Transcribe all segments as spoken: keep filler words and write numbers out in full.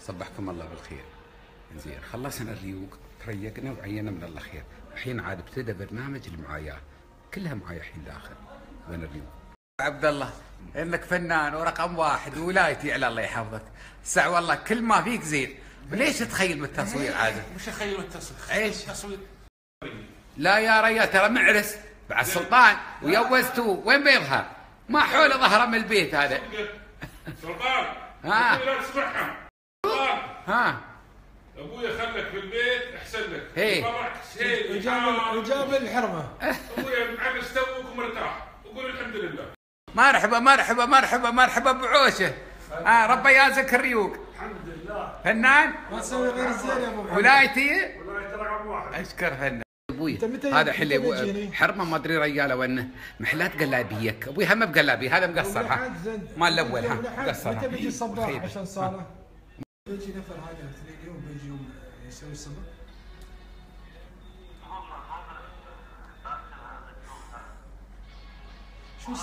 صبحكم الله بالخير. زين خلصنا الريوق، تريقنا وعينا من الله خير. الحين عاد ابتدى برنامج المعاياه، كلها معايا الحين داخل وين الريوق. عبد الله انك فنان ورقم واحد وولايتي على الله يحفظك. سع والله كل ما فيك زين. ليش تخيل من التصوير عاد؟ مش اخيل من التصوير. ايش؟ التصوير لا يا ريال ترى معرس بعد السلطان ويوزتوه، وين بيظهر؟ ما حول ظهره من البيت هذا. سلطان ها لا تسمعهم. سلطان ها ابويا خلك في البيت احسن لك. هي. فرحت شيء وجاب وجاب الحرمه. ابويا معرس توك ومرتاح وقول الحمد لله. مرحبا مرحبا مرحبا مرحبا بعوشه. اه ربي يازك الريوق. الحمد لله. فنان؟ ما تسوي غير الزين يا ابو محمد. ولايتي؟ ولايتي رقم واحد. اشكر فنان. ابوي متى هذا حلي متى ابوي تجيني؟ حرمه ما ادري رجاله وينه، محلات قلابيك ابوي هم بقلابي، هذا مقصر ها مال الاول ها مقصر. متى بيجي الصباح خيبة. عشان صاله؟ بيجي نفر هذا اثنين يوم بيجي يوم يسوي الصبح. شو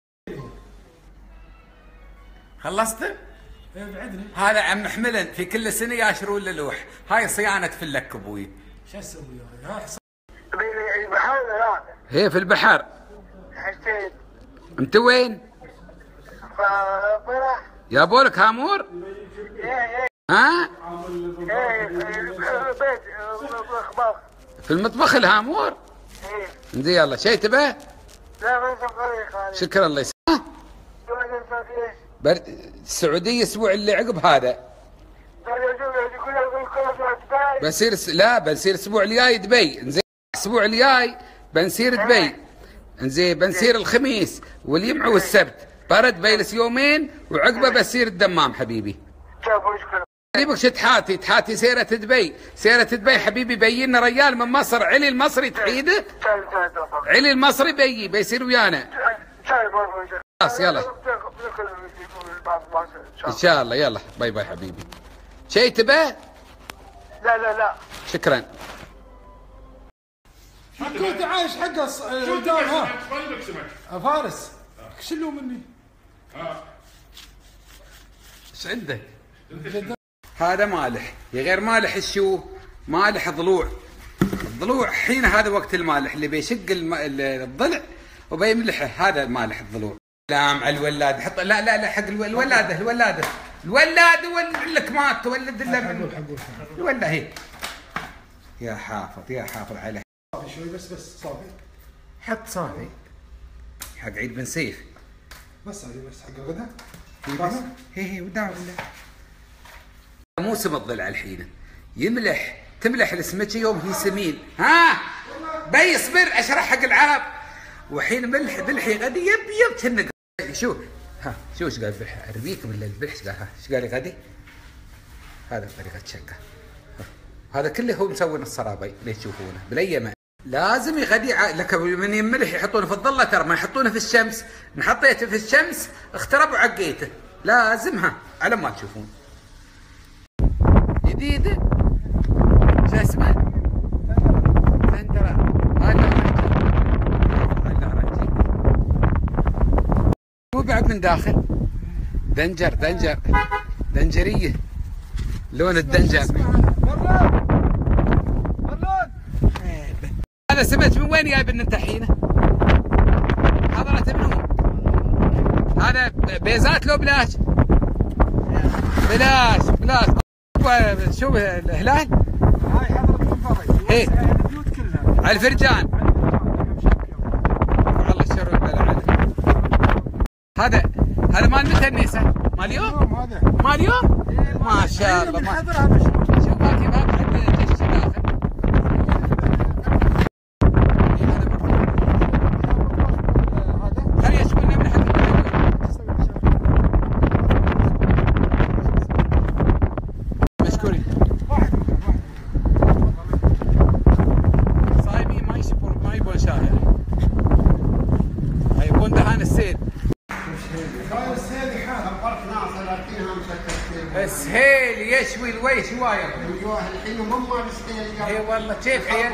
خلصت؟ ايه بعدني. هذا عم حملن في كل سنه ياشرون له لوح، هاي صيانه فلك ابوي. شو اسوي يا اخي؟ البحر لا هي في البحر. حسين انت وين؟ فرح يا بولك هامور؟ ايه ايه ها؟ ايه البيت الاخبار في المطبخ الهامور؟ ايه زين يلا شيء تبه؟ لا ما طريق هذا شكرا الله يسلمك. بر... السعوديه الاسبوع اللي عقب هذا بنصير س... لا بنصير الاسبوع الجاي دبي. انزين الاسبوع الجاي بنصير دبي. انزين بنصير الخميس واليمعة والسبت، برد بيلس يومين وعقبه بصير الدمام حبيبي. حبيبك شو تحاتي تحاتي سيرة دبي، سيرة دبي حبيبي بينا ريال من مصر علي المصري تحيده؟ علي المصري بيجي بيصير ويانا. خلاص يلا ان شاء الله يلا باي باي حبيبي. شيء تبه؟ لا لا لا شكرا. كنت عايش حق الدار ها فارس شلوا مني. ايش عندك؟ هذا مالح يا غير مالح الشو؟ مالح ضلوع. الضلوع حين هذا وقت المالح اللي بيشق الم... الضلع وبيملحه، هذا مالح الضلوع. سلام على الولاد حط لا لا لا حق الولاده الولاده الولاده ولك ما تولد الا من الولاده هي. يا حافظ يا حافظ عليه. صافي شوي بس بس صافي. حط صافي حق عيد بن سيف. بس هذه بس حق الغداء. هي هي وداع ولا موسم الضلع الحين يملح، تملح السمكه يوم هي سمين. ها بي اصبر اشرح حق العرب. وحين ملح بلحي غدي يب يب تنق. شو ها شو ايش قال بلح؟ ارميك من البلح ايش قال؟ ها ايش قال غدي؟ هذا طريقه شقه. هذا كله هو مسوي الصرابي اللي تشوفونه بالايام. لازم يغدي لك من يملح يحطونه في الظله، ترى ما يحطونه في الشمس. ان حطيته في الشمس اخترب وعقيته. لازمها على ما تشوفون. جديده شو اسمه؟ تندرة. هو بعد من داخل دنجر دنجر دنجريه لون الدنجر. هذا سمعت من وين جايب انت حينه؟ حضرة منو؟ هذا بيزات لو بلاش؟ بلاش بلاش. شوف الهلال؟ هاي حضرة المنفرج. ايه البيوت كلها على الفرجان. والله الشر والبلاء عليه. هذا هذا مال متى النيسة؟ مال اليوم؟ هذا مال اليوم؟ ما شاء الله. ما شوف باقي باقي حق الجيش داخل. خلي يشوفنا من حق مشكورين. صايمين ما يشوفون ما يبون شاي. يبون دهان السيل. السهيل يشوي الويش وايد. الحين هم ما بيستاهل. اي والله كيف عيال؟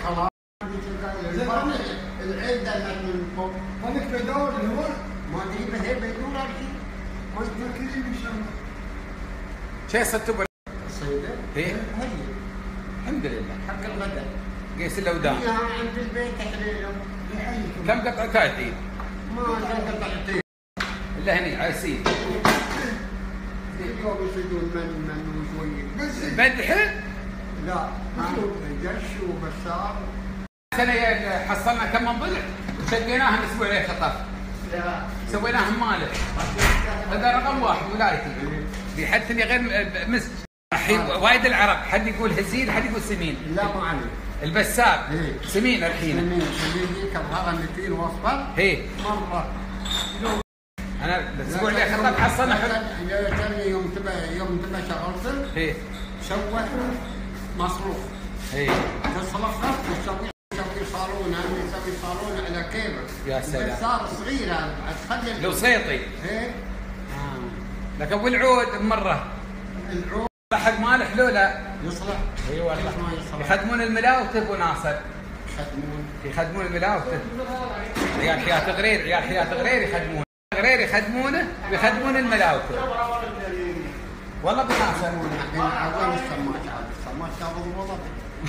العيد ده من فوق. هذاك بيدور اللي هو ما ادري بس هي بيدور الحين. ما ادري شيء صدتوا ايه الحمد لله حق الغداء قيس الاودان فيها عند البيت تحليلهم يحييكم. كم قطعه تعطي؟ ما عندنا قطعتين الا هني عسير اليوم يصيدون من من وشويه مدح لا جش وبسار. سنه حصلنا كم من ضلع وشقيناهم الاسبوع اللي خطف لا سويناهم مالح. هذا رقم واحد ولايتي بيحدثني غير مسك. الحين وايد العرب حد يقول هزيل حد يقول سمين. لا ما عليك البسام إيه. سمين الحين. سمين سمين ذيك الهذا اللي فيه الوصفه هي مره. انا الاسبوع اللي خطف حصلنا حلو. جاني يوم تبى يوم تبى شغلته هي سوى مصروف. هي تصلخت وتسوي تسوي صالون هم يسوي صالون على كيفك. يا سلام. صار صغير هذا تخلي لو صيطي. ايه لكن والعود بمره العود حق مالح لو لا يصلح. اي والله ما يصلح. يخدمون الملاوتة ابو ناصر يخدمون يخدمون الملاوتة. عيال حياة غرير عيال حياة غرير يخدمون غرير يخدمونه ويخدمون الملاوتة. والله ابو ناصر الحين عوين السماك هذا السماك تاخذ وظف.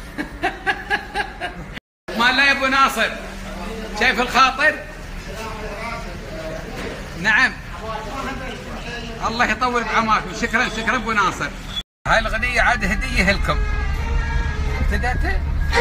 ما لا يا ابو ناصر شايف الخاطر؟ نعم الله يطول بعمركم. شكرا شكرا ابو ناصر. هاي الغنية عاد هدية لكم. ابتدأت؟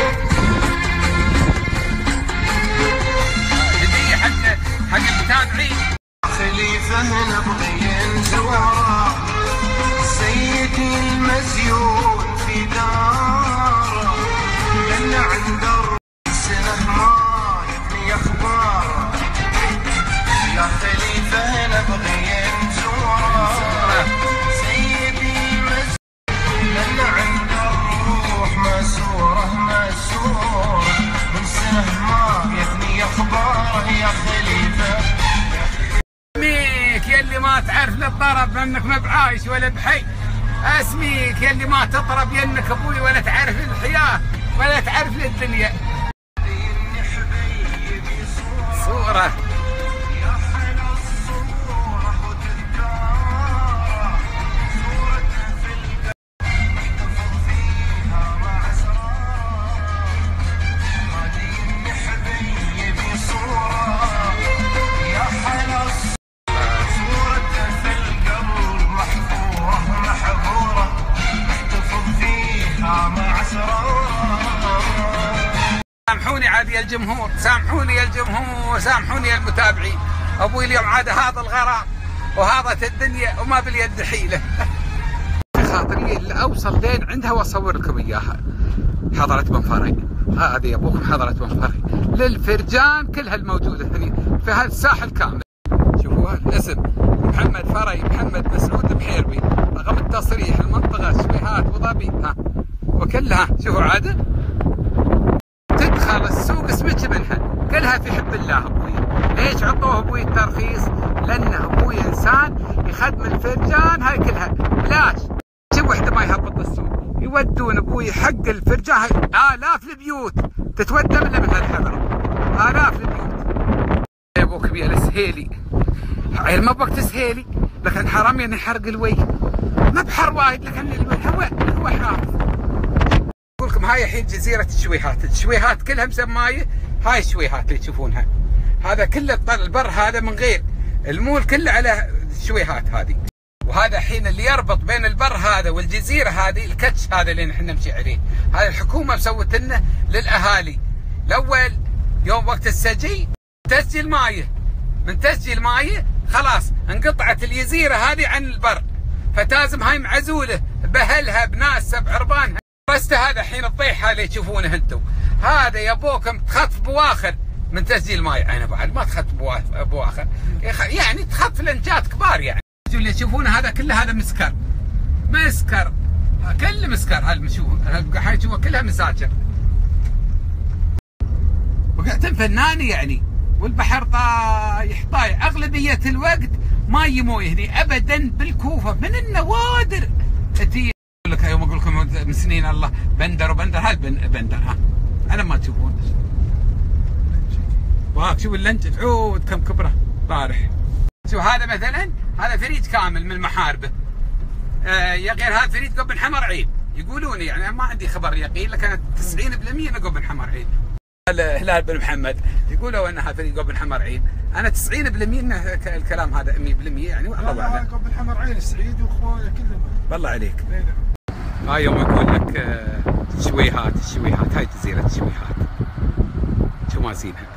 هدية حق حق المتابعين. خليفة نبغي زواره سيدي المزيون في داره لأن عند السنة ما يبني أخبار يا خليفة نبغي زواره سيدي المزيون لأن عند الروح مسوره مسور من سنة ما يبني أخبار يا خليفة يلي ما تعرف للطرب لانك ما بعايش ولا بحي. اسميك يلي ما تطرب ينك ابوي ولا تعرف الحياه ولا تعرف الدنيا. صوره سامحوني عاد يا الجمهور سامحوني يا الجمهور سامحوني يا المتابعين. ابوي اليوم عاد هذا الغرام وهذا الدنيا وما باليد حيله. خاطري اللي اوصل لين عندها واصور لكم اياها. حضرة بن فري هذه يا ابوكم حضرة بن فري للفرجان كلها الموجوده هنا في هذا الساحل كامل. شوفوا الاسم محمد فري محمد مسعود بحيربي. رقم التصريح المنطقه شبيهات ابو ظبي ها وكلها شوفوا عاده تدخل السوق اسمك منها كلها في حب الله. ابوي ليش عطوه ابوي الترخيص؟ لانه ابوي انسان يخدم الفرجان هاي كلها بلاش. شوف وحده ما يهبط السوق يودون ابوي حق الفرجان هاي الاف البيوت تتودى منها من هالحضره الاف البيوت. يا ابوك بيا السهيلي عيل ما بوقت سهيلي لكن حرام يعني حرق الوجه ما بحر وايد لكن الهواء الهواء حافظ. اقول لكم هاي الحين جزيره الشويهات. الشويهات كلها مسمايه هاي الشويهات اللي تشوفونها. هذا كله البر هذا من غير المول كله على الشويهات هذه. وهذا الحين اللي يربط بين البر هذا والجزيره هذه الكتش هذا اللي نحن نمشي عليه. هذه الحكومه مسوت لنا للاهالي. الاول يوم وقت السجي تسجيل مايه من تسجيل مايه خلاص انقطعت الجزيره هذه عن البر فتازم هاي معزوله باهلها بناسها بعربانها. بس هذا الحين الضيح هذا اللي تشوفونه انتم هذا يا ابوكم تخف بواخر من تسجيل ماي. انا بعد ما تخف بواخر يعني تخف لنجات كبار يعني. اللي تشوفونه هذا كله هذا مسكر مسكر كله مسكر. هذا هاي تشوفوا كلها مساجر وقعتم فناني يعني. والبحر طايح طايح اغلبيه الوقت ما يموي هني ابدا. بالكوفه من النوادر تي لك يوم اقول لكم من سنين الله بندر وبندر هاي بندر ها انا ما تشوفون. وهاك شوف اللنج عود كم كبره بارح. شوف هذا مثلا هذا فريج كامل من محاربه آه يا غير هذا فريد قبل حمر عين يقولون، يعني ما عندي خبر يقين لكن تسعين بالمئة انه قبل حمر عين. هلال بن محمد يقولوا انها فريد قبل حمر عين، انا تسعين بالمئة انه الكلام هذا مئة بالمئة يعني والله اعلم. قبل حمر عين السعيد واخوانه كلهم. بالله عليك. هاي يوم اقول لك آه شويهات الشويهات، هاي جزيره الشويهات شو ما زينها.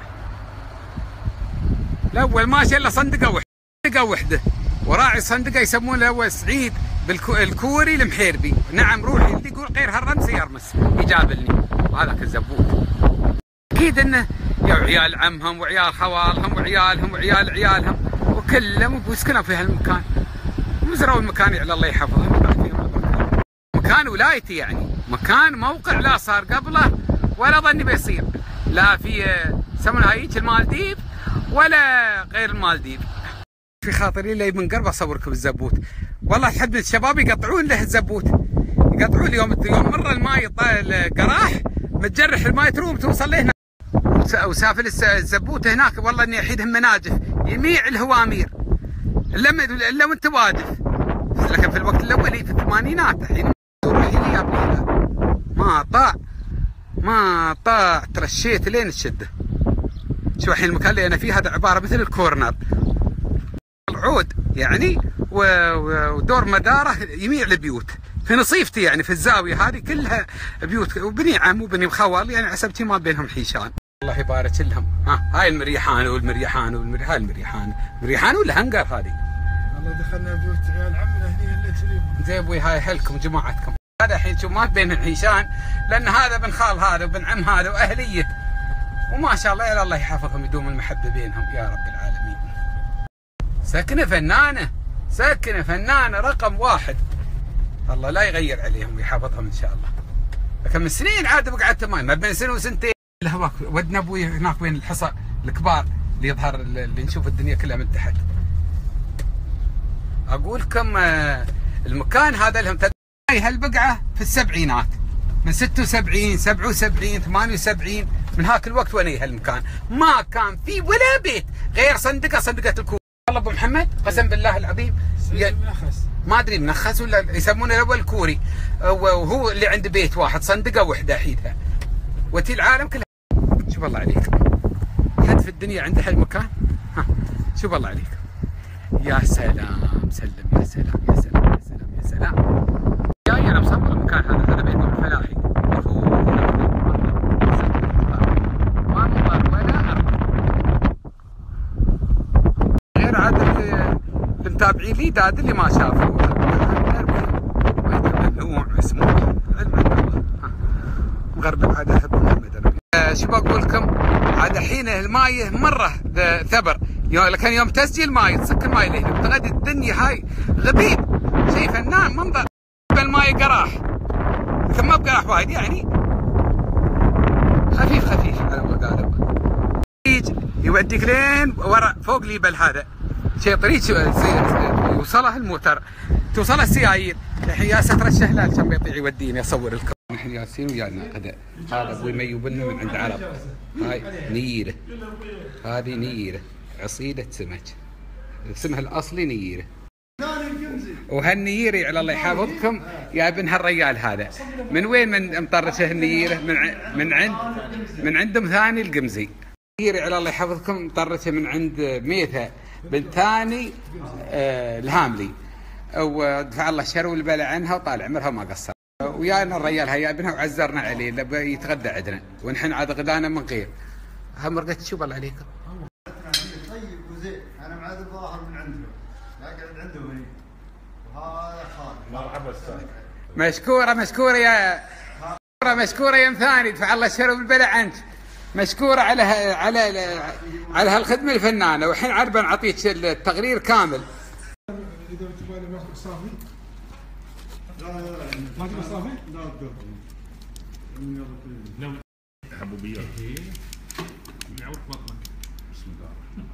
الاول ماشي الا صندقه وحده صندقه وحده وراعي صندقه يسمونه الاول سعيد بالكوري المحيربي. نعم روحي اللي يقول غير هالرمز يرمس يجابلني هذاك الزبوط. اكيد انه يا عيال عمهم وعيال خوالهم وعيالهم وعيال عيالهم وكلهم ويسكنوا في هالمكان وزرعوا المكان على الله يحفظهم. مكان ولايتي يعني مكان موقع لا صار قبله ولا ظني بيصير، لا في يسمونها هيك المالديف ولا غير المالديف. في خاطري لي من قرب اصوركم الزبوت، والله تحب الشباب يقطعون له الزبوت، يقطعون يوم يوم مره الماي القراح متجرح الماي تروم توصل له هناك وسافل الزبوت هناك. والله اني احيدهم مناجف يميع الهوامير الا الا وانت وادف، لكن في الوقت الاولي في الثمانينات الحين روحي لي يا ابني ما طاع ما طاع ترشيت لين الشده. شو الحين المكان اللي انا فيه هذا عباره مثل الكورنر العود يعني ودور مداره يميع البيوت في نصيفتي يعني في الزاويه هذه كلها بيوت وبني عم وبني مخول يعني عسبتي ما بينهم حيشان. الله يبارك لهم. ها هاي المريحان والمريحان والمريحان المريحان مريحان ولا هنقر هذه. والله دخلنا بيوت عيال عمنا هني اللي تليهم. زين ابوي هاي اهلكم جماعتكم. هذا الحين شوف ما بين الحيشان لان هذا بن خال هذا وبن عم هذا واهليه وما شاء الله يا الله يحفظهم يدوم المحبه بينهم يا رب العالمين. سكنه فنانه سكنه فنانه رقم واحد، الله لا يغير عليهم ويحفظهم ان شاء الله. لكن من سنين عاد بقعدت ما ما بين سنه وسنتين هواك ودنا ابوي هناك وين الحصى الكبار اللي يظهر اللي نشوف الدنيا كلها من تحت. اقول لكم المكان هذا لهم هاي هالبقعه في السبعينات من ستة وسبعين سبعة وسبعين ثمانية وسبعين من هاك الوقت وانا هالمكان ما كان في ولا بيت غير صندقه صندقه الكوري. والله ابو محمد قسم بالله العظيم منخس ما ادري منخس ولا يسمونه الاول الكوري، وهو اللي عنده بيت واحد صندقه وحده احيدها وتي العالم كلها. شوف الله عليك حد في الدنيا عنده هالمكان. ها شوف الله عليك يا سلام سلم يا سلام يا سلام يا سلام يا سلام. جاي انا مصور المكان هذا هذا بيت الفلاحي ما مضر ولا أرض. غير عاد المتابعين لي داد اللي ما شافوا ممنوع مسموح علم الله مغرب عاد احب محمد. شو بقول لكم عاد الحين الماي مره ثبر لكن يوم تسجيل الماي تسك الماي له تغدي الدنيا هاي غبيب شيء فنان منظر الماي قراح لكن ما بقراح وايد يعني خفيف خفيف على ما قالوا يوديك لين ورا فوق ليبل هذا شيء طريق يوصله الموتر توصله السيايير. الحين يا ستر الشهلال كم بيطيع يوديني اصور لكم. نحن ياسين ويانا غداء هذا ابوي ميوبنا من عند عرب. هاي نيره هذه نيره عصيده سمك اسمها الاصلي نيره وهالنييره على الله يحفظكم يا ابن هالريال هذا من وين من مطرشه النييره من ع... من عند من عندهم ثاني القمزي. نييره على الله يحفظكم مطرشه من عند ميثا بنت ثاني آه الهاملي ودفع الله الشر والبلاء عنها وطال عمرها وما قصر ويانا الريال هيا ابنها وعزرنا عليه لبى يتغدى عندنا ونحن عاد غدانا من غير. هم مرقت شو بالله عليكم. طيب وزين انا معاد الظاهر من عندهم لكن عنده هني وهذا خالد مرحبا استاذ. مشكوره مشكوره يا مشكوره مشكوره يا ام ثاني دفع الله الشر والبلاء عنك مشكوره على ها على على هالخدمه الفنانه والحين عاد بنعطيك التقرير كامل. اذا تبغى لي ماكو صافي لا لا لا ما تبغى صافي؟ لا لو حبوبيات نعود بطنك بسم الله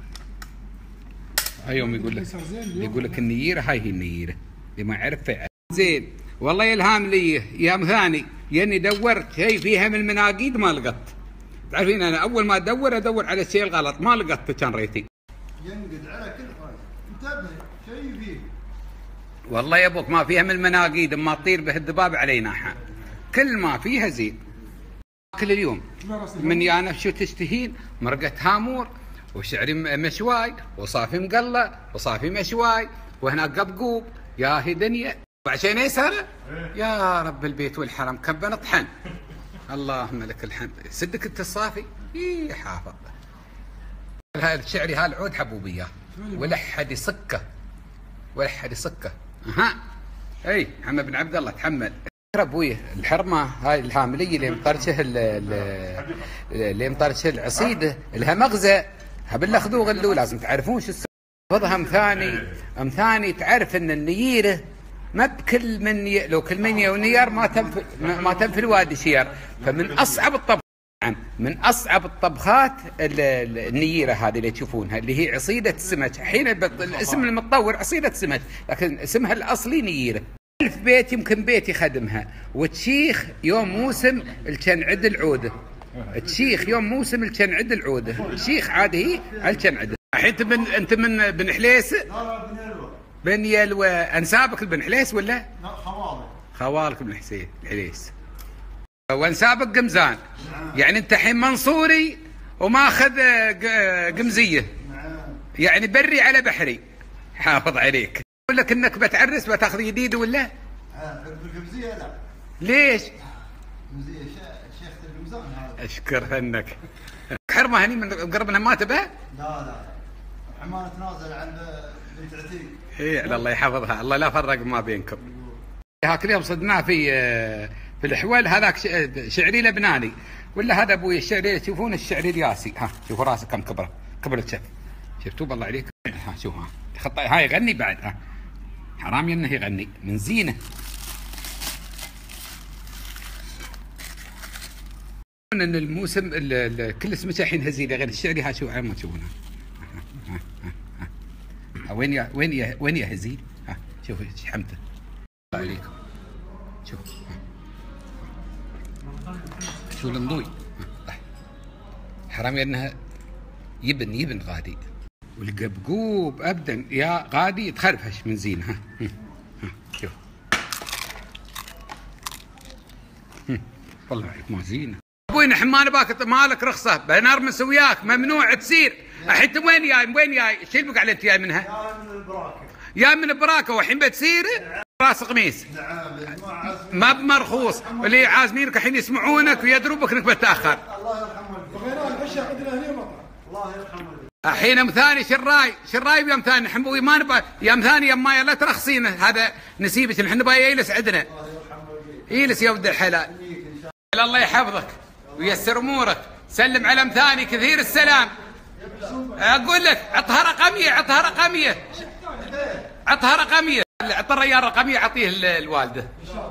هاي يوم يقول لك يقول لك النييره هاي هي النييره اللي ما يعرف زين. والله يا الهام لي يا ام ثاني ياني دورت شيء فيها من المناقيد ما لقطت. تعرفين انا اول ما ادور ادور على الشيء الغلط ما لقطته كان ريتي ينقد على كل حاجه انتبه شيء فيه والله يا ابوك ما فيها من المناقيد، ما تطير به الذباب علينا احنا، كل ما فيها زين. كل اليوم من يا نفس تشتهين مرقة هامور وشعري مشواي وصافي مقلة وصافي مشواي وهناك قبقوب يا هي دنيا وعشان يسهر يا رب البيت والحرم كم بنطحن. اللهم لك الحمد. صدق انت الصافي اي حافظ. هذا الشعري هالعود حبوبيه ولا حد يصكه ولا حد يصكه. اها اي محمد بن عبد الله تحمل. ابوي الحرمه هاي الهامليه اللي مطرشه اللي مطرشه العصيده لها مغزى بالخذوه غلو لازم تعرفون شو السبب. ام ثاني ام ثاني تعرف ان النييره ما بكل من ي... لو كل من ونيار ما تنفل ما تنفل وادي شيار. فمن اصعب الطبخ من اصعب الطبخات النييره هذه اللي تشوفونها اللي هي عصيده السمك. الحين الاسم المتطور عصيده سمك لكن اسمها الاصلي نييره. ألف بيت يمكن بيت يخدمها وتشيخ يوم موسم الكنعد العوده. تشيخ يوم موسم الكنعد العوده تشيخ عاد هي على الكنعد. الحين انت من انت من بن حليس؟ لا لا بن يلوى. بن يلوى. انسابك البن حليس ولا؟ لا خوالك. خوالك بن حسين حليس. وانسابك قمزان. يعني انت الحين منصوري وماخذ قمزيه. يعني بري على بحري. حافظ عليك. اقول لك انك بتعرس بتاخذ جديد ولا؟ اه القمزيه لا. ليش؟ قمزيه شيخ القمزان هذا. اشكر انك. حرمه هني من قرب انها ما تبه؟ لا لا. حمانه تنازل عند بنت عتيق. اي على الله يحفظها، الله لا فرق ما بينكم. هاك اليوم صدناه في في الحول هذاك شعري لبناني ولا هذا ابوي الشعري اللي تشوفون الشعري الياسي. ها شوفوا راسه كم كبره كبر الشف. شفتوا بالله عليك. ها شوف ها خط هاي يغني بعد. ها حرام انه يغني من زينه. ان الموسم كل اسمه الحين هزيله غير الشعري. ها شوف ما تشوفونها. وين يا وين يا وين يا هزيل. ها شوف شحمته الله عليكم. شوف شو المضوي. حرام انها يبن يبن غادي والقبقوب ابدا يا غادي تخرفش من زين. ها ها شوف والله عليك ما زين. ابوي نحن ما نباك مالك رخصه بنرمس وياك ممنوع تصير. الحين وين جاي وين جاي؟ شو اللي بقى على انت جاي منها؟ يا من البراكه. يا من البراكه والحين بتصير راس قميص. ما بمرخوص اللي عازمينك الحين يسمعونك ويدروا بك انك بتاخر. الله يرحمه. بغينا العشاء عندنا هنا مطعم. الله يرحمه. الحين ام ثاني شراي شراي بيوم ثاني نحن بوي ما نبغى يوم ثاني يوم ما لا ترخصينه هذا نسيبك نحن نبغى يجلس عندنا. الله يرحمه. يجلس يا ولد الحلال. الله يحفظك وييسر امورك. سلم على ام ثاني كثير السلام. اقول لك عطها رقميه عطها رقميه عطها رقميه. عط الريال رقميه اعطيه الوالده.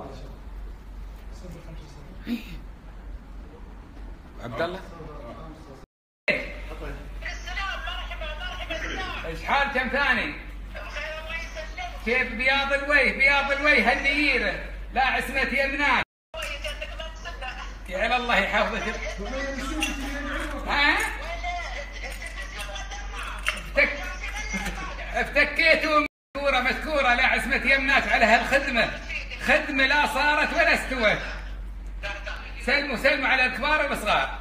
عبد الله ايش حال كم ثاني؟ كيف بياض الوجه بياض الوجه هالنييره لا عسمه يمناك. يا الله يحفظك. ها؟ افتك افتكيتوا مذكوره مذكوره لا عسمه يمناك على هالخدمه. خدمه لا صارت ولا استوت. سلموا سلموا على الكبار والصغار.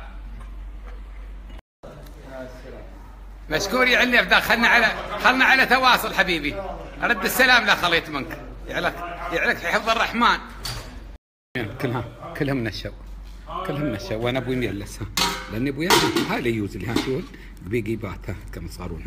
مشكور يا علي افداك. خلنا على خلنا على تواصل حبيبي. رد السلام لا خليت منك. يعلك يعلك في حفظ الرحمن. كلها كلها من الشو كلها من الشو. وانا ابوي ميلس لاني ابوي هاي اللي يوز اللي ها شو بيجيبات ها كم صارون.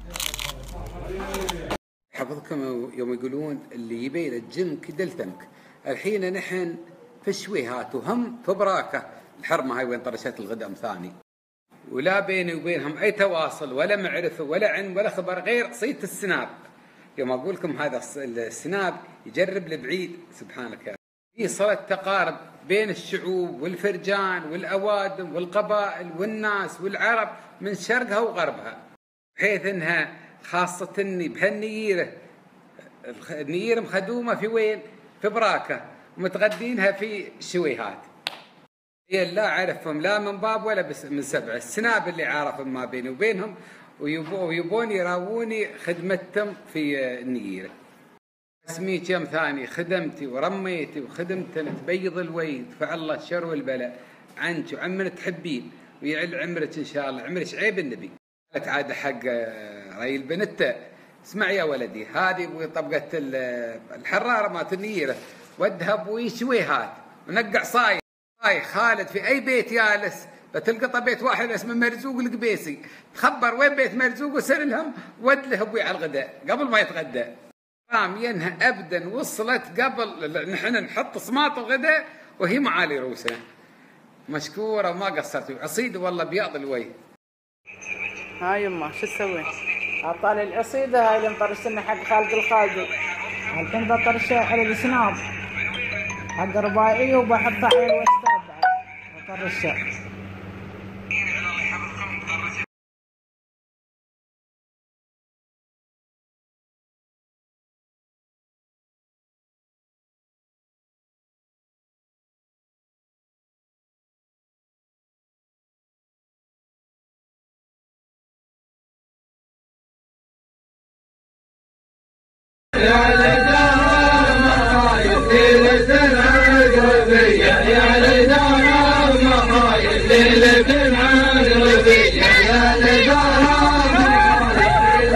حفظكم يوم يقولون اللي يبين الجن كدلتنك. الحين نحن في الشويهات وهم في براكه. الحرمه هاي وين طرشت الغدم ثاني ولا بيني وبينهم اي تواصل ولا معرفه ولا علم ولا خبر غير صيت السناب. يوم اقول لكم هذا السناب يجرب لبعيد سبحانك يا رب. في صله تقارب بين الشعوب والفرجان والاوادم والقبائل والناس والعرب من شرقها وغربها. بحيث انها خاصه بهالنييره. النييره مخدومه في وين؟ في براكه ومتغدينها في شويهات. هي لا عرفهم لا من باب ولا بس من سبعه. السناب اللي عارفهم ما بيني وبينهم ويبون يراووني خدمتهم في النييره. اسميك يوم ثاني خدمتي ورميتي وخدمتنا تبيض الويد فالله الشر والبلاء عنك وعمن تحبين ويعل عمرك ان شاء الله. عمرك عيب النبي. قالت عاد حق ري البنت اسمع يا ولدي هذه ابوي طبقه الحراره مالت النيره ودها ابوي شويهات ونقع صاير صاير خالد في اي بيت جالس بتلقى بيت واحد اسمه مرزوق القبيسي تخبر وين بيت مرزوق وسر لهم ود له ابوي على الغداء قبل ما يتغدى. حرام ينها ابدا وصلت قبل نحن نحط صماط الغداء وهي معالي روسنا. مشكوره وما قصرتي عصيده والله بياض الوجه. هاي يما شو تسوي؟ اعطاني العصيده هاي اللي مطرشتنا حق خالد الخالدي. الحين بطرشها على السناب حق رباعي وبحطها على الواتساب بعد بطرشها. يا لدار مرايد ليلة العقربية يا لدار مرايد ليلة العقربية يا لدار مرايد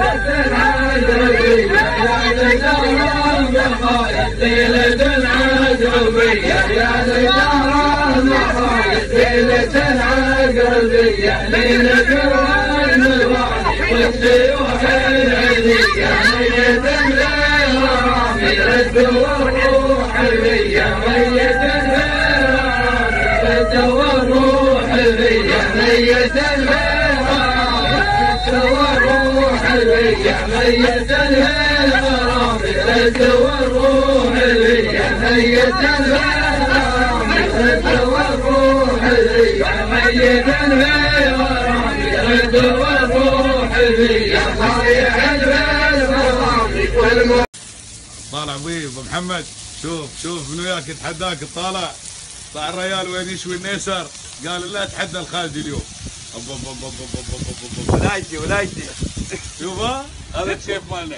ليلة العقربية يا لدار مرايد ليلة العقربية ليلة العقربية والسيوح العليا ميت الغرام رد والروح الريا ميت الغرام رد والروح الريا ميت الغرام رد والروح الريا ميت الغرام رد والروح الريا ميت الغرام رد والروح الريا ميت الغرام رد والروح الريا ضايع الغرام. طالع ابوي ابو محمد شوف شوف من وياك يتحداك طالع طلع الريال وين يشوي النيسر قال لا اتحدى الخالدي اليوم. ولايتي ولايتي شوف هذا الشيف مالنا.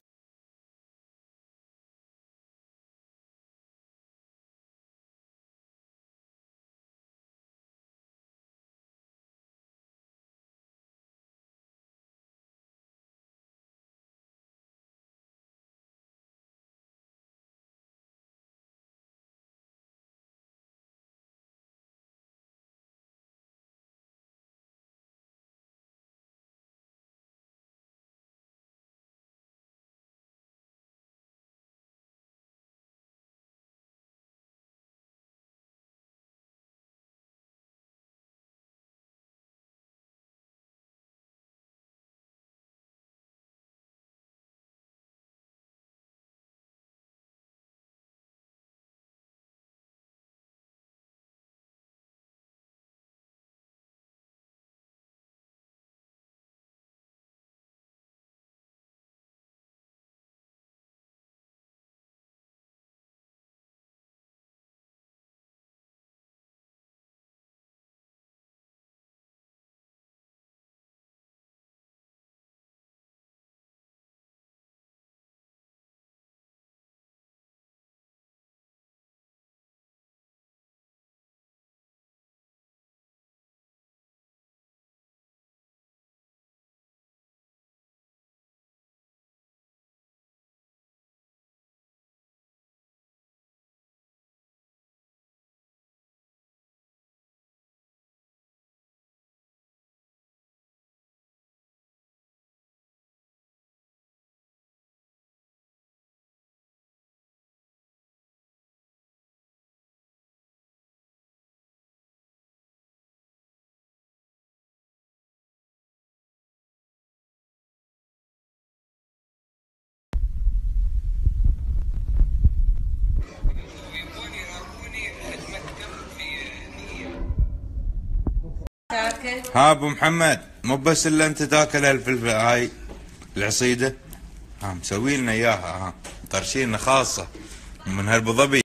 ها ابو محمد مو بس الا انت تاكل الفلفل هاي العصيده ها مسوي لنا اياها ها طرشينا خاصه من هالابو ظبي.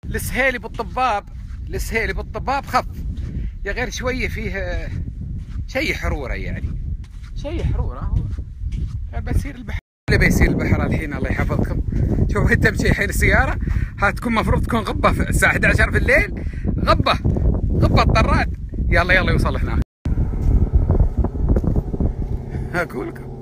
السهيلي بالطباب، السهيلي بالطباب خف يا غير شويه فيه شيء حروره، يعني شيء حروره. هو بيصير البحر ولا بيصير البحر الحين الله يحفظكم. شوف انت تمشي الحين السياره ها تكون مفروض تكون غبه في الساعه إحدى عشر في الليل، غبه غبه الطراد. يلا يلا يوصل هناك. اقول لكم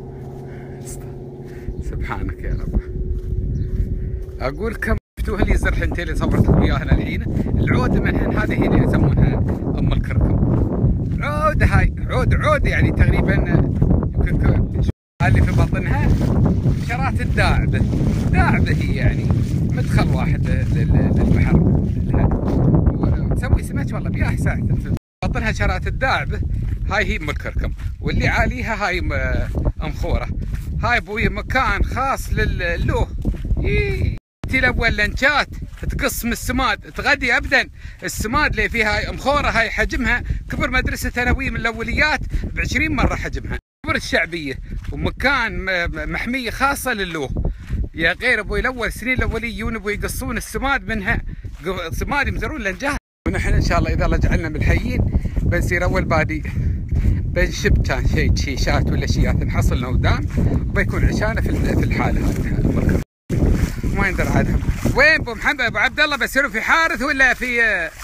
سبحانك يا رب. اقول لكم شفتوها اللي الزرح انت اللي صورت لكم اياها الحين، العود من هذه هي اللي يسمونها ام الكركم. عود هاي عود عود يعني تقريبا يمكن اللي في بطنها شرات الداعبه، داعبه هي يعني مدخل واحد للبحر، تسوي سمك والله بياه ساعه. بطنها شرات الداعبه، هاي هي ام الكركم، واللي عاليها هاي ام خوره. هاي ابوي مكان خاص للوه. تي الاول لنشات تقص من السماد تغدي ابدا. السماد اللي فيها ام خوره هاي حجمها كبر مدرسه ثانويه من الاوليات ب عشرين مره حجمها، كبر الشعبيه، ومكان محميه خاصه للوه. يا غير ابوي الاول سنين الاوليه يجون ابوي يقصون السماد منها، سماد يمزرون لنجاه. ونحن ان شاء الله اذا رجعنا بالحيين بنصير اول بادي، بنشب كان شيء شيشات ولا شيات نحصلنا قدام، وبيكون عشانه في الحاله هذه. ما يندر عادهم. وين ابو محمد ابو عبد الله بيصيروا في حارث ولا في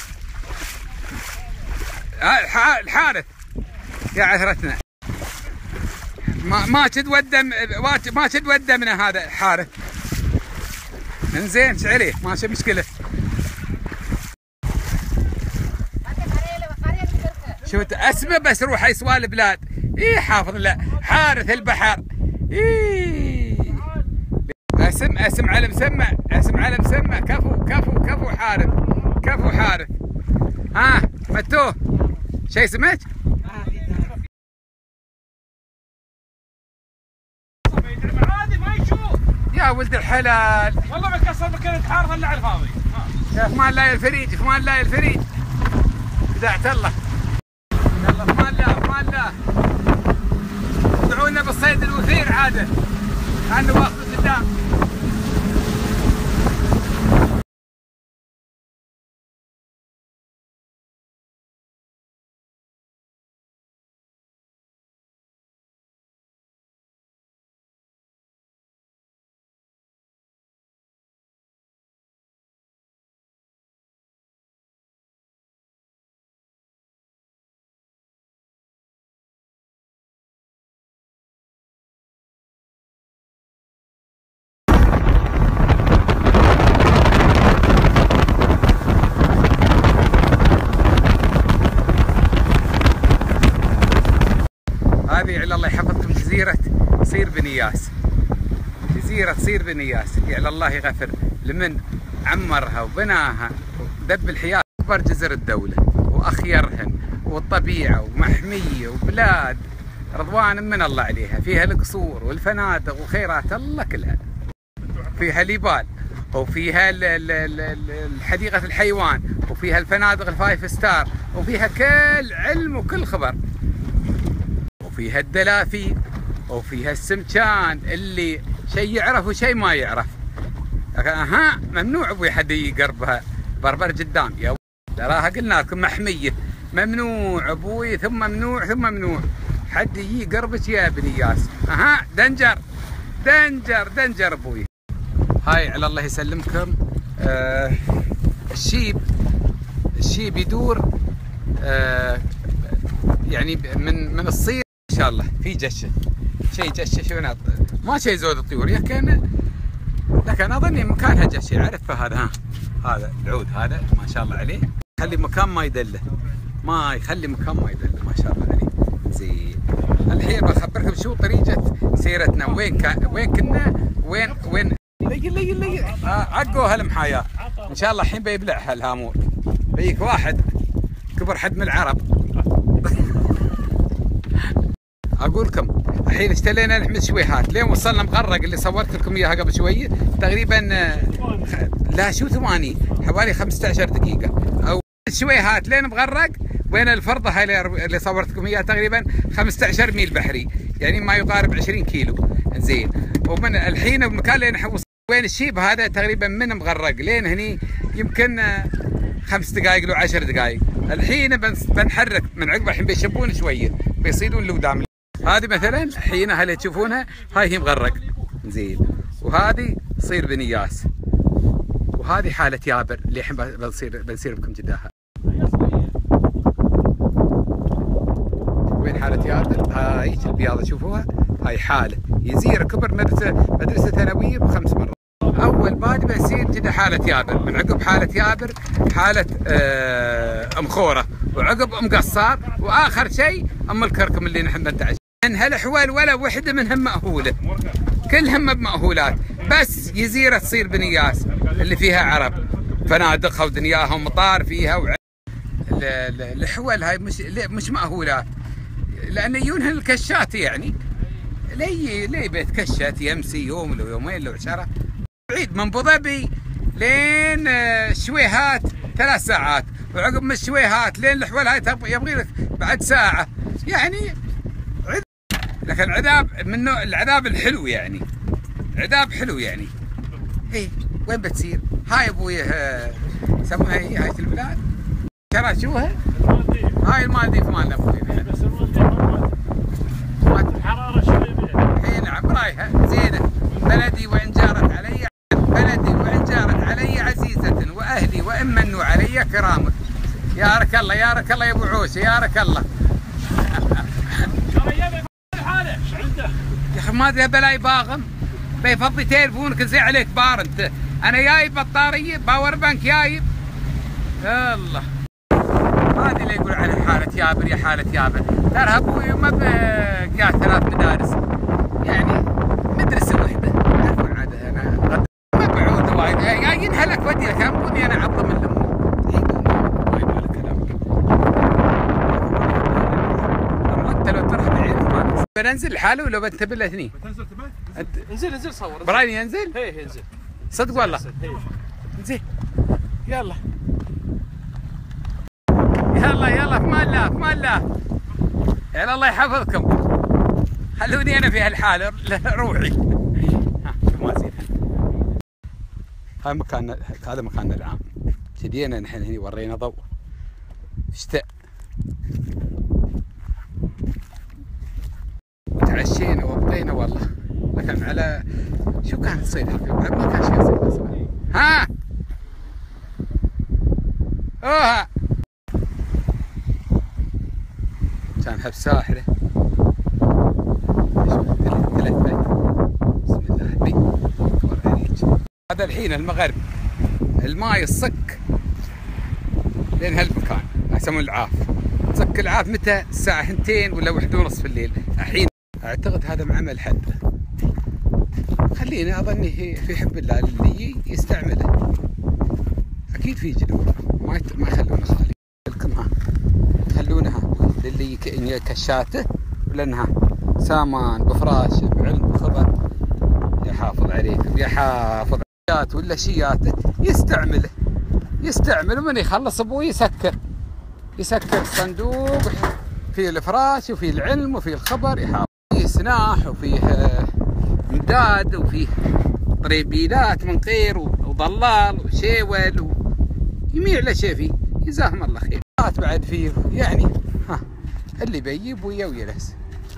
الحارث؟ يا عثرتنا ما ما تتودى ما تتودى من هذا حارث. انزين ايش عليه؟ ماشي مشكله. شفت اسمه بس روح اي سوال البلاد. اي حافظ له حارث البحر. اي اسم اسم على مسمى، اسم على مسمى. كفو كفو كفو حارث، كفو حارث. ها متوه شيء سمعت؟ عادي ما يشوف يا ولد الحلال. والله ما كسر مكان حارث الا على الفاضي. يا اخوان الله الفريج، اخوان الله الفريج. بدعت الله. يلا اخوان الله اخوان الله. ادعونا بالصيد الوثير عاده. كانه واقف قدام. هذه على الله يحفظكم جزيرة صير بنياس، جزيرة صير بنياس. على الله يغفر لمن عمرها وبناها ودب الحياة. أكبر جزر الدولة وأخيرهن والطبيعة ومحمية وبلاد رضوان من الله عليها، فيها القصور والفنادق وخيرات الله كلها، فيها ليبال وفيها حديقة الحيوان وفيها الفنادق الفايف ستار وفيها كل علم وكل خبر، وفيها الدلافين وفيها السمكان اللي شيء يعرف وشيء ما يعرف. ها ممنوع ابوي حد يقربها بربر قدام يا تراها قلنا لكم محميه، ممنوع ابوي ثم ممنوع ثم ممنوع حد يجي يقربك يا بنياس. ها دنجر دنجر دنجر ابوي. هاي على الله يسلمكم. آه الشيب الشيب يدور آه يعني من من الصير ان شاء الله في جشه، شيء جشه شو ما شيء زود الطيور لكن لكن اظني مكانها جشه عرفها. هذا ها هذا العود هذا ما شاء الله عليه، خلي مكان ما يدله، ما يخلي مكان ما يدله ما شاء الله عليه. زين الحين بخبركم شو طريقه سيرتنا، وين كان وين كنا وين وين لي لي لي آه عقوا هالمحاياه ان شاء الله. الحين بيبلعها الهامور، بيك واحد كبر حد من العرب. اقول لكم الحين اشترينا لحم الشويهات لين وصلنا مغرق اللي صورت لكم اياها قبل شويه تقريبا. لا شو ثمانين حوالي خمسة عشر دقيقه او الشويهات لين مغرق، وين الفرضه هاي اللي صورت لكم اياها تقريبا خمسة عشر ميل بحري، يعني ما يقارب عشرين كيلو. زين ومن الحين المكان اللي وين الشيب هذا تقريبا من مغرق لين هني يمكن خمس دقائق لو عشر دقائق. الحين بنحرك من عقب، الحين بيشبون شويه بيصيدون لقدام. هذه مثلا الحين هل تشوفونها هاي هي مغرق زين، وهذه تصير بنياس، وهذه حاله يابر اللي الحين بنصير بنصير بكم جداها. وين حاله يابر؟ هاي البياضه تشوفوها، هاي حاله يزير كبر مدرسه مدرسه ثانويه بخمس مرات. اول بادي بيصير جدا حاله يابر، من عقب حاله يابر حاله آه مخوره، وعقب ام قصار، واخر شيء ام الكركم اللي نحن ننتعش. من هالاحوال ولا وحده منهم مأهوله، كلهم بمأهولات، بس جزيره تصير بنياس اللي فيها عرب، فنادقها ودنياها ومطار فيها وع... الحوال هاي مش مش مأهولات، لان يجونها الكشات يعني لي لي بيتكشت يمسي يوم لو يومين لو عشرة، بعيد من ابو ظبي لين الشويهات ثلاث ساعات، وعقب من الشويهات لين الحوال هاي يبغي لك بعد ساعه يعني عذاب. لكن عذاب من نوع العذاب الحلو يعني، عذاب حلو يعني. اي وين بتصير؟ هاي ابوي يسمونها هي هاي البلاد ترى شوها؟ هاي المالديف مالنا ابوي، بس الحراره شوي الحين عبرايها زينه. بلدي وان جارت علي بلدي وان جارت علي عزيزه، واهلي وان منوا علي كرام. يا رك الله يا رك الله يا ابو عوشه، يا رك الله. يا اخي ما ادري بلاي باغم بيفضي تليفونك زي عليك بار انت. انا جايب بطاريه باور بانك جايب. الله هذه اللي يقول عنها حاله يابر يا حاله يابر. ترى ابوي ما بقى ثلاث مدارس يعني مدرسه واحده، تعرفون عاد انا ما بعود وايد جايين هلك ودي لك ابوني انا عظم من الامور. انت لو تروح بعيد ما بننزل لحاله ولا بنتبه الاثنين؟ بتنزل تبع؟ انزل انزل صور. برايني انزل؟ ايه انزل صدق والله؟ انزل يلا يلا يلا في مان الله في مان الله. يلا الله يحفظكم، خلوني انا في هالحاله روحي. ها شوف ما زين. هذا مكاننا، هذا مكاننا العام. جدينا نحن هني ورينا ضوء شتاء، وتعشينا وبقينا والله. لكن على شو كان تصير حقيقة؟ ما كان شيء يصير اصلا. ها اوها كان هب ساحره. بسم الله بي. هذا الحين المغرب الماي الصك لين هالمكان يسمون العاف. صك العاف متى؟ الساعة اثنتين ولا واحدة ونص في الليل. الحين اعتقد هذا معمل حد، خليني اظني في حب الله اللي يستعمله. اكيد في جدول ما يت... ما يخلونه خالي لكم. ها خلونها للي كشاته، لانها سامان بفراش بعلم بخبر يحافظ عليكم، يحافظ عليك ولا شياته يستعمله يستعمله من يخلص ابوي يسكر يسكر الصندوق فيه الفراش وفيه العلم وفيه الخبر، يحافظ فيه سناح وفيه مداد وفيه طريبيلات من قير وضلال وشيول وجميع الاشياء فيه. جزاهم الله خير. بعد فيه يعني ها اللي بيجيب ويا ويلس.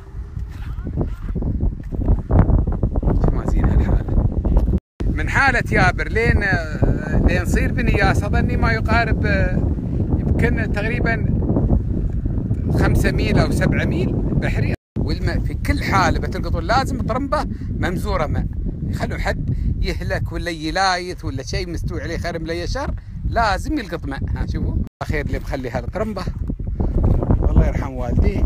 ما زين هالحاله. من حاله يابر لين لين يصير بنياس اظني ما يقارب يمكن تقريبا خمسة ميل او سبعة ميل بحري. والماء في كل حاله بتلقطون لازم طرمبه ممزوره ماء، يخلوا حد يهلك ولا يلايث ولا شيء مستوي عليه خير من يشر لازم يلقط ماء. ها شوفوا خير اللي بخلي هالطرمبه الله يرحم والديه.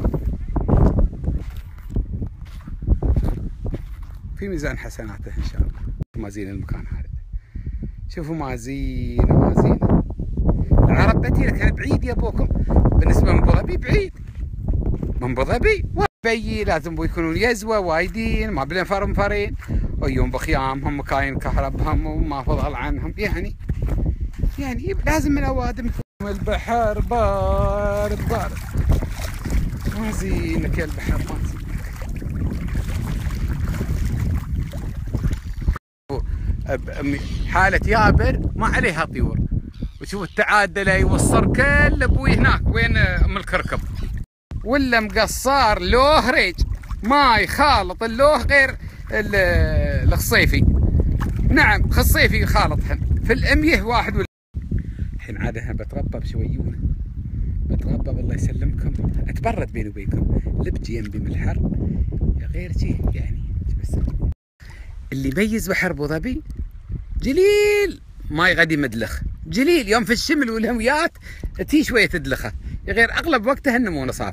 في ميزان حسناته ان شاء الله. ما زين المكان هذا، شوفوا ما زين ما زين. العرب بتيلك كان بعيد يا ابوكم بالنسبه من ابو ظبي، بعيد من ابو ظبي وبي لازم يكونون يزوه وايدين ما بين فر مفرين ويوم بخيامهم مكاين كهربهم وما فضل عنهم يعني يعني لازم من اوادم. البحر بارد بارد ما زينك يا البحر ما زينك. حالة يابر ما عليها طيور. وشوف التعادله يوصر كل ابوي هناك وين ام الكركب. ولا مقصار لوه ريج ما يخالط اللوه غير الخصيفي. نعم خصيفي يخالطهن في الأمية واحد ولا. الحين عاد انا بتربى بشويونه، بتربى الله يسلمكم، اتبرد بيني وبينكم، لبت ينبي من الحر غير شيء يعني. بس اللي يميز بحر ابو ظبي جليل ما يغدي مدلخ، جليل يوم في الشمل والهويات تي شويه تدلخه، غير اغلب وقتها النمونه صافي.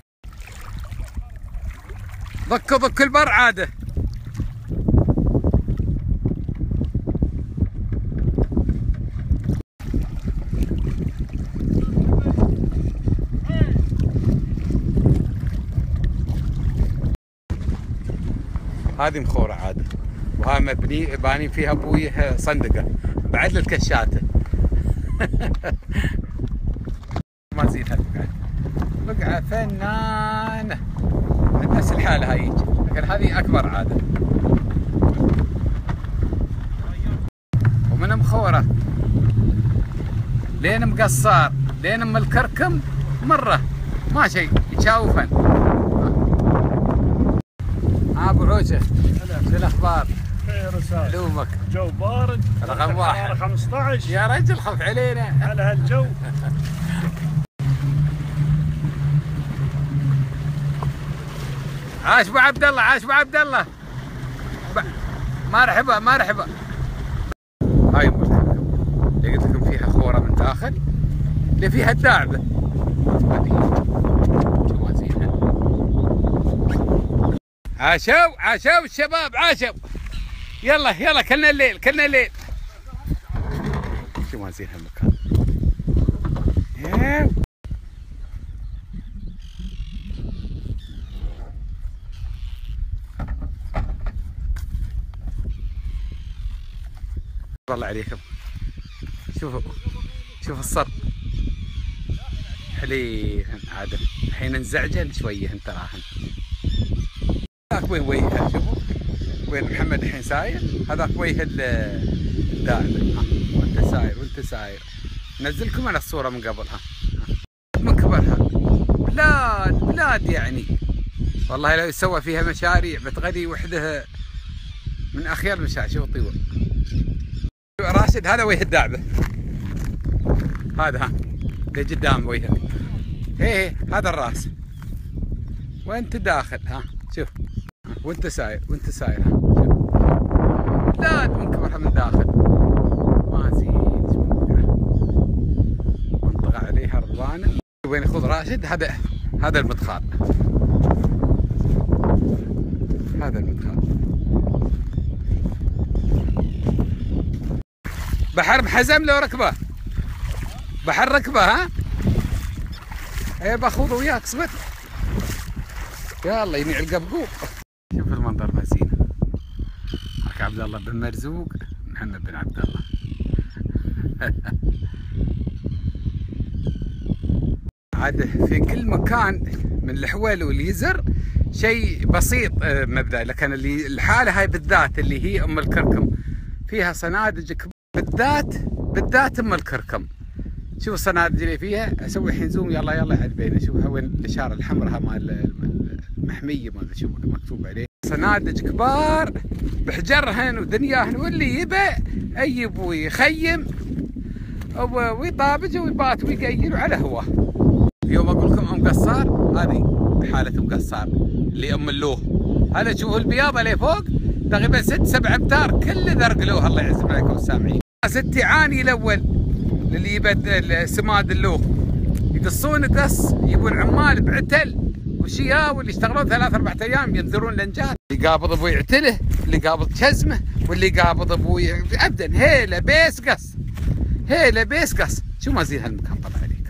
ضك ضك البر عاده. هذه مخورة عادة، وها مبني باني فيها ابوي صندقة بعد للكشاتة. ما زين هالبقعة، بقعة فنانة نفس الحالة هاي، لكن هذه أكبر عادة. ومن مخورة لين مقصار لين ام الكركم مرة ما شيء يتشاوفن. ابو عوجه شو الاخبار؟ خير وسهلا. علومك؟ جو بارد رقم واحد خمسة عشر يا رجل خف علينا على هالجو. عاش ابو عبد الله، عاش ابو عبد الله. مرحبا مرحبا. هاي ام الكركم اللي قلت لكم فيها خوره من داخل اللي فيها الداعبه. عاشوا عاشوا الشباب عاشوا. يلا يلا كلنا الليل كلنا الليل. شو ما زين هالمكان. الله عليكم. شوفوا شوفوا الصرب حليهن عادة. الحين انزعجن شوية تراهن. هذاك وين وجهه شوفوا وين محمد الحين ساير، هذاك وجه الدائرة. وانت ساير وانت ساير. نزلكم انا الصورة من قبل. ها من كبرها بلاد بلاد يعني. والله لو يسوى فيها مشاريع بتغدي وحدها من اخير المشاريع. شوفوا الطيور. راشد هذا وجه الدعبة، هذا ها اللي قدام وجهه. هي هذا الراس وانت داخل. ها شوف وانت ساير وانت ساير. ها شوف بلاد من كبرها من داخل. ما زين منطقة عليها رضوانة. وين يخوض راشد هذا هذا المدخال، هذا المدخال. بحر محزم لو ركبه، بحر ركبه. ها ايه باخذه وياك اصبر. يلا يميع القبقوب. شوف المنظر مزينه. هاك عبد الله بن مرزوق محمد بن عبد الله. عاد في كل مكان من الحول واليزر شيء بسيط مبدا، لكن اللي الحاله هاي بالذات اللي هي ام الكركم فيها صنادج كبيرة بالذات بالذات ام الكركم. شوف الصنادج اللي فيها. اسوي الحين زوم يلا يلا على بينا. شوفها وين الاشاره الحمراء مال المحميه ما ادري شو مكتوب عليه. صنادج كبار بحجرهن ودنياهن، واللي يبى اي ابوي يخيم ويطابج ويبات ويقيل على هواه. اليوم اقول لكم ام قصار، هذه حاله ام قصار اللي ام اللوه. هذا شوفوا البياضه اللي فوق تقريبا ست سبع امتار كله ذرقلوه. الله يعزكم عليكم السامعين. ست عاني الاول اللي يبد سماد اللوه يقصون قص، يبون عمال بعتل وشياء، واللي يشتغلون ثلاث اربع ايام ينذرون لنجات. اللي قابض ابوي يعتله، واللي قابض شزمه، واللي قابض ابوي ابدا هيله بيس قص، هيله بيس قص. شو ما زين هالمكان طلع عليكم.